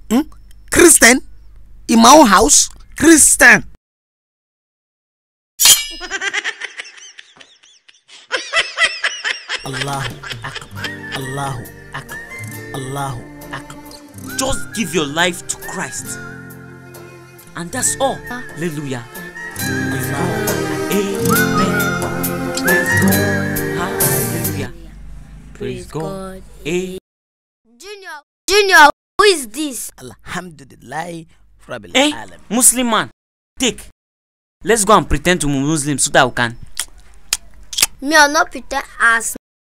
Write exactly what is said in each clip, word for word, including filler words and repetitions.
Hmm? Christian? In my own house? Christian? Allahu Akbar. Allahu Akbar. Allahu Akbar. Just give your life to Christ. And that's all. Hallelujah. Amen. Praise God. Hallelujah. Praise God. Amen. Junior, Junior, who is this? Alhamdulillah. Hey, Muslim man, take. Let's go and pretend to be Muslim so that we can. Me, I'll not pretend as.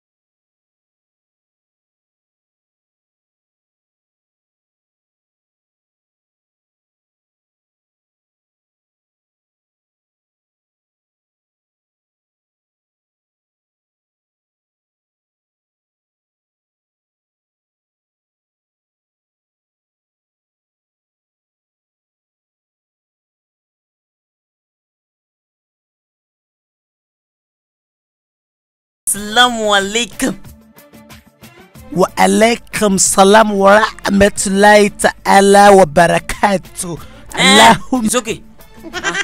Assalamu alaikum. Wa alaikum salam wa rahmatullahi ta'ala wa barakatuh. Eh, it's okay. Ah.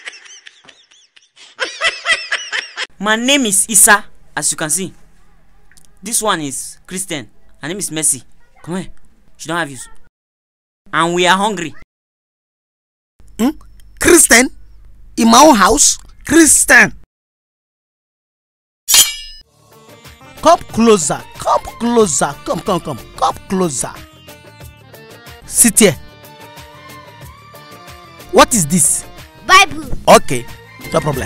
My name is Isa, as you can see. This one is Christian. Her name is Mercy. Come here. She don't have you. And we are hungry. Hmm? Christian? In my own house? Christian? Come closer, come closer, come, come, come, come closer. Sit here. What is this? Bible. Okay, no problem.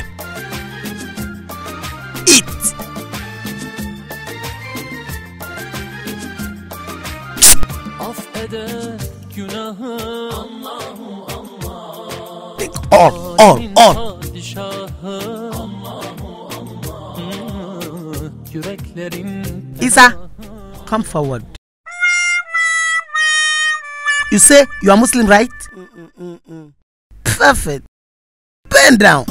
Eat. Take all, all, all. Isa, come forward. You say you are Muslim, right? Mm -mm -mm -mm. Perfect. Bend down.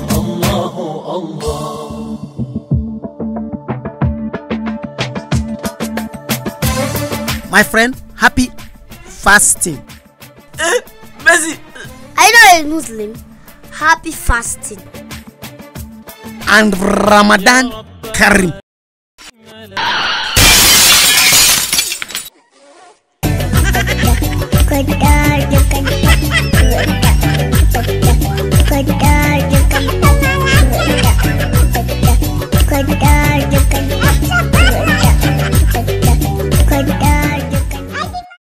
My friend, happy fasting. Eh, Mercy. I know a Muslim. Happy fasting. And Ramadan Karim.